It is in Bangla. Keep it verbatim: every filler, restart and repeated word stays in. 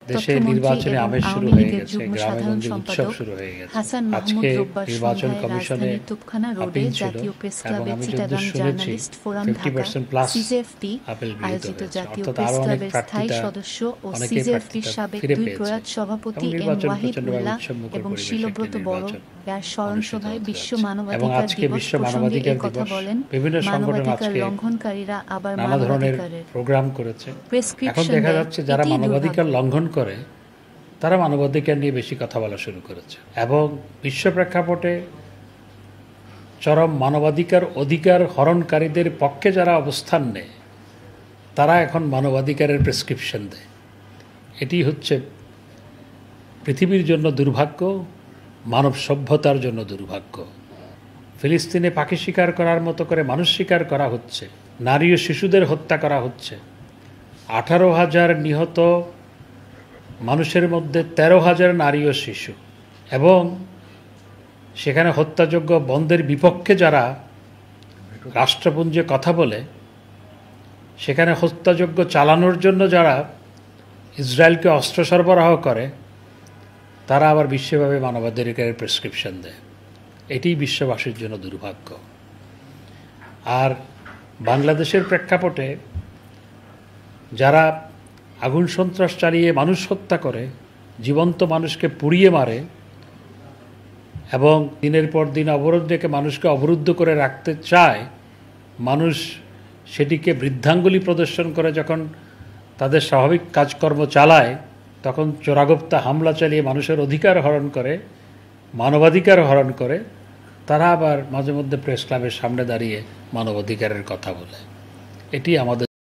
দেশে নির্বাচনে আমেজ শুরু হয়ে গেছে, গ্রামে গঞ্জে উৎসব শুরু হয়ে গেছে। হাসান মাহমুদ রোববার নির্বাচন সন্ধ্যায় কমিশনে রাজধানীর তোপখানা রোডে জাতীয় প্রেস ক্লাবে Chittagong journalist forum Dhaka CJFD আয়োজিত জাতীয় প্রেস ক্লাবের স্থায়ী সদস্য ও সিজেএফডির সাবেক দুই প্রয়াত সভাপতি এম ওয়াহিদুল্লাহ এবং শিলব্রত বড় এর স্মরণসভায় বিশ্ব মানবাধিকার দিবস প্রসঙ্গে এই কথা বলেন। মানবাধিকার লঙ্ঘনকারীরা আবার মানবাধিকারের প্রোগ্রাম করেছে। এখন দেখা যাচ্ছে যারা মানবাধিকার লঙ্ঘন করে তারা মানবাধিকার নিয়ে বেশি কথা বলা শুরু করেছে এবং বিশ্ব প্রেক্ষাপটে চরম মানবাধিকার অধিকার হরণকারীদের পক্ষে যারা অবস্থান নেয় তারা এখন মানবাধিকারের প্রেসক্রিপশন দেয়। এটি হচ্ছে পৃথিবীর জন্য দুর্ভাগ্য, মানব সভ্যতার জন্য দুর্ভাগ্য। ফিলিস্তিনে পাখি শিকার করার মতো করে মানুষ শিকার করা হচ্ছে, নারী ও শিশুদের হত্যা করা হচ্ছে। আঠারো হাজার নিহত মানুষের মধ্যে তেরো হাজার নারী ও শিশু, এবং সেখানে হত্যাযোগ্য বন্ধের বিপক্ষে যারা রাষ্ট্রপুঞ্জে কথা বলে, সেখানে হত্যাযোগ্য চালানোর জন্য যারা ইসরায়েলকে অস্ত্র সরবরাহ করে, তারা আবার বিশ্বব্যাপী মানবাধিকারের প্রেসক্রিপশন দেয়। এটি বিশ্ববাসীর জন্য দুর্ভাগ্য। আর বাংলাদেশের প্রেক্ষাপটে যারা আগুন সন্ত্রাস চালিয়ে মানুষ হত্যা করে, জীবন্ত মানুষকে পুড়িয়ে মারে এবং দিনের পর দিন অবরোধ রেখে মানুষকে অবরুদ্ধ করে রাখতে চায়, মানুষ সেটিকে বৃদ্ধাঙ্গুলি প্রদর্শন করে যখন তাদের স্বাভাবিক কাজকর্ম চালায়, তখন চোরাগোপ্তা হামলা চালিয়ে মানুষের অধিকার হরণ করে, মানবাধিকার হরণ করে, তারা আবার মাঝে মধ্যে প্রেস ক্লাবের সামনে দাঁড়িয়ে মানবাধিকারের কথা বলে। এটি আমাদের